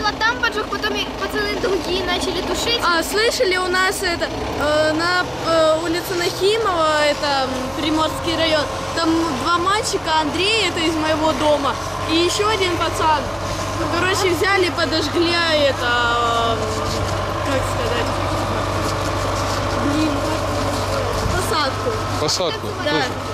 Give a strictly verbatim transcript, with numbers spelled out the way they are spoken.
сначала там поджег, потом пацаны другие начали тушить. А, слышали, у нас это, э, на э, улице Нахимова, это Приморский район, там два мальчика, Андрей, это из моего дома, и еще один пацан. Короче, взяли, подожгли это, как сказать, блин, посадку. Посадку? Да.